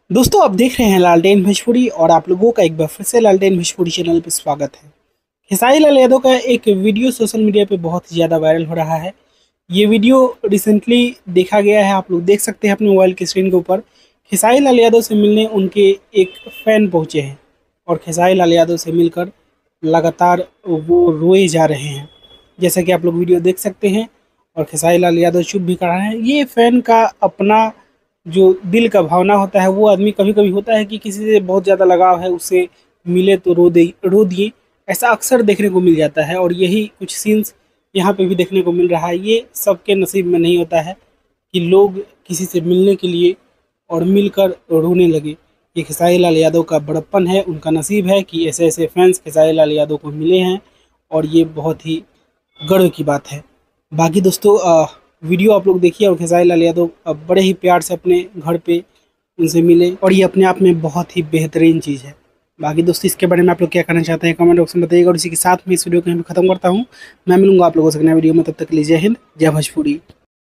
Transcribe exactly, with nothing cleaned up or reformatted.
दोस्तों आप देख रहे हैं लालटेन भोजपुरी और आप लोगों का एक बार फिर से लालटेन भोजपुरी चैनल पर स्वागत है। खेसारी लाल यादव का एक वीडियो सोशल मीडिया पे बहुत ही ज़्यादा वायरल हो रहा है। ये वीडियो रिसेंटली देखा गया है, आप लोग देख सकते हैं अपने मोबाइल की स्क्रीन के ऊपर। खेसारी लाल यादव से मिलने उनके एक फ़ैन पहुँचे हैं और खेसारी लाल यादव से मिलकर लगातार वो रोए जा रहे हैं, जैसा कि आप लोग वीडियो देख सकते हैं। और खेसारी लाल यादव चुप भी कर रहे हैं। ये फ़ैन का अपना जो दिल का भावना होता है, वो आदमी कभी कभी होता है कि किसी से बहुत ज़्यादा लगाव है, उससे मिले तो रो दे रो दिए, ऐसा अक्सर देखने को मिल जाता है। और यही कुछ सीन्स यहाँ पे भी देखने को मिल रहा है। ये सबके नसीब में नहीं होता है कि लोग किसी से मिलने के लिए और मिलकर रोने लगे। ये खेसारी लाल यादव का बड़प्पन है, उनका नसीब है कि ऐसे ऐसे फैंस खेसारी लाल यादव को मिले हैं और ये बहुत ही गर्व की बात है। बाकी दोस्तों अ, वीडियो आप लोग देखिए और खेसारी लाल यादव अ, बड़े ही प्यार से अपने घर पे उनसे मिले और ये अपने आप में बहुत ही बेहतरीन चीज़ है। बाकी दोस्तों इसके बारे में आप लोग क्या कहना चाहते हैं कमेंट बॉक्स में बताइएगा। और इसी के साथ में इस वीडियो को यहीं पे खत्म करता हूँ। मैं मिलूंगा आप लोगों से नए वीडियो में, तब तक के लिए जय हिंद, जय भोजपुरी।